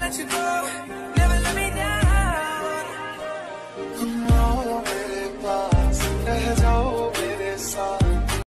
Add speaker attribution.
Speaker 1: let you go, never let me down. Come on.